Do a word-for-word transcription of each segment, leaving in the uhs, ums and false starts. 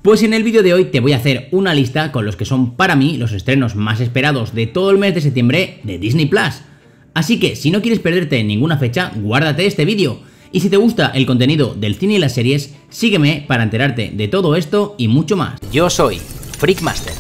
Pues en el vídeo de hoy te voy a hacer una lista con los que son para mí los estrenos más esperados de todo el mes de septiembre de Disney Plus. Así que si no quieres perderte ninguna fecha, guárdate este vídeo. Y si te gusta el contenido del cine y las series, sígueme para enterarte de todo esto y mucho más. Yo soy Freakmaster.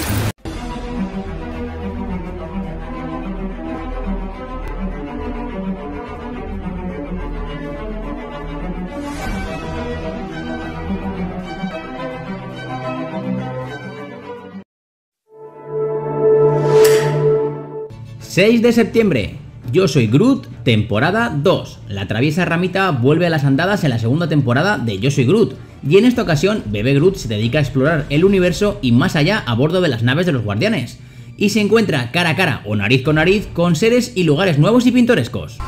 seis de septiembre. Yo soy Groot, temporada dos. La traviesa ramita vuelve a las andadas en la segunda temporada de Yo soy Groot, y en esta ocasión Bebé Groot se dedica a explorar el universo y más allá a bordo de las naves de los Guardianes, y se encuentra cara a cara o nariz con nariz con seres y lugares nuevos y pintorescos.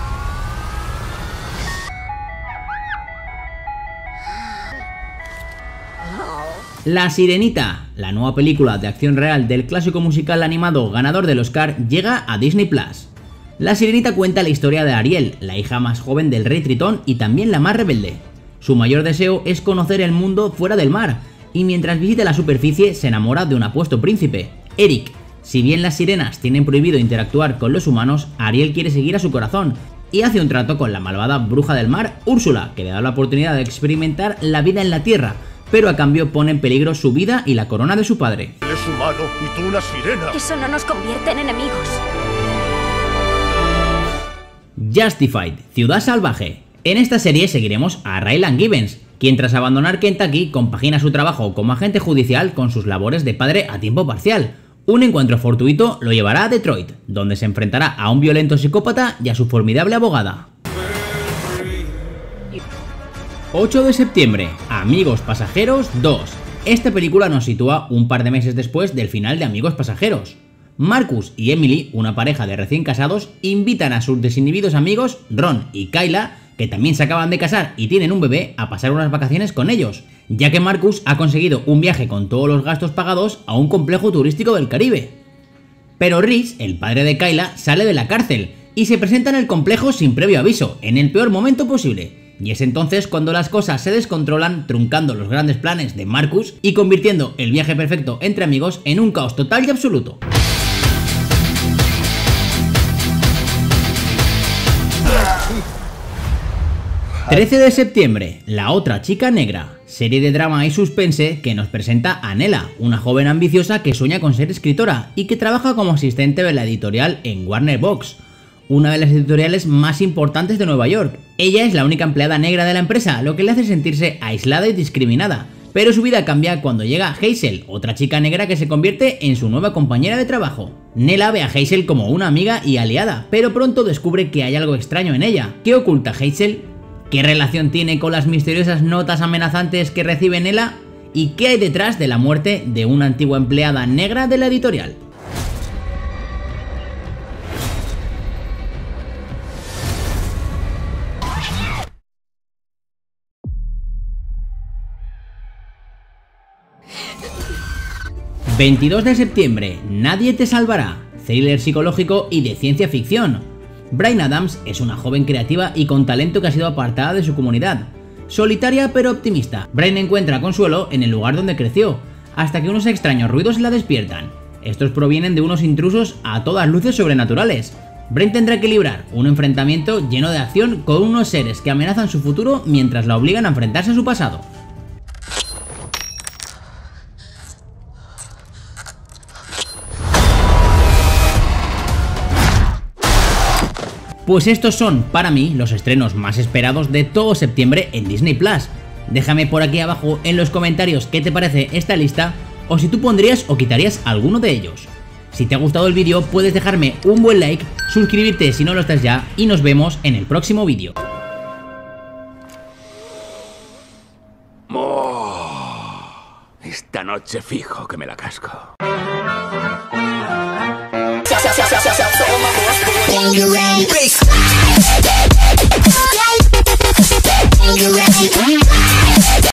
La Sirenita, la nueva película de acción real del clásico musical animado ganador del Oscar, llega a Disney Plus. La Sirenita cuenta la historia de Ariel, la hija más joven del rey Tritón y también la más rebelde. Su mayor deseo es conocer el mundo fuera del mar, y mientras visita la superficie se enamora de un apuesto príncipe, Eric. Si bien las sirenas tienen prohibido interactuar con los humanos, Ariel quiere seguir a su corazón y hace un trato con la malvada bruja del mar, Úrsula, que le da la oportunidad de experimentar la vida en la tierra, pero a cambio pone en peligro su vida y la corona de su padre. Él es humano y tú una sirena. Eso no nos convierte en enemigos. Justified, Ciudad Salvaje. En esta serie seguiremos a Raylan Givens, quien tras abandonar Kentucky compagina su trabajo como agente judicial con sus labores de padre a tiempo parcial. Un encuentro fortuito lo llevará a Detroit, donde se enfrentará a un violento psicópata y a su formidable abogada. ocho de septiembre, Amigos Pasajeros dos. Esta película nos sitúa un par de meses después del final de Amigos Pasajeros. Marcus y Emily, una pareja de recién casados, invitan a sus desinhibidos amigos Ron y Kyla, que también se acaban de casar y tienen un bebé, a pasar unas vacaciones con ellos, ya que Marcus ha conseguido un viaje con todos los gastos pagados a un complejo turístico del Caribe. Pero Rhys, el padre de Kyla, sale de la cárcel y se presenta en el complejo sin previo aviso, en el peor momento posible. Y es entonces cuando las cosas se descontrolan, truncando los grandes planes de Marcus y convirtiendo el viaje perfecto entre amigos en un caos total y absoluto. trece de septiembre, La otra chica negra, serie de drama y suspense que nos presenta a Nella, una joven ambiciosa que sueña con ser escritora y que trabaja como asistente de la editorial en Warner Bros., una de las editoriales más importantes de Nueva York. Ella es la única empleada negra de la empresa, lo que le hace sentirse aislada y discriminada, pero su vida cambia cuando llega Hazel, otra chica negra que se convierte en su nueva compañera de trabajo. Nella ve a Hazel como una amiga y aliada, pero pronto descubre que hay algo extraño en ella. ¿Qué oculta Hazel? ¿Qué relación tiene con las misteriosas notas amenazantes que recibe Nella? ¿Y qué hay detrás de la muerte de una antigua empleada negra de la editorial? veintidós de septiembre, Nadie te salvará, thriller psicológico y de ciencia ficción. Bryan Adams es una joven creativa y con talento que ha sido apartada de su comunidad. Solitaria pero optimista, Bryan encuentra consuelo en el lugar donde creció, hasta que unos extraños ruidos la despiertan. Estos provienen de unos intrusos a todas luces sobrenaturales. Bryan tendrá que librar un enfrentamiento lleno de acción con unos seres que amenazan su futuro mientras la obligan a enfrentarse a su pasado. Pues estos son, para mí, los estrenos más esperados de todo septiembre en Disney Plus. Déjame por aquí abajo en los comentarios qué te parece esta lista, o si tú pondrías o quitarías alguno de ellos. Si te ha gustado el vídeo, puedes dejarme un buen like, suscribirte si no lo estás ya, y nos vemos en el próximo vídeo. Oh, esta noche fijo que me la casco. Are you ready?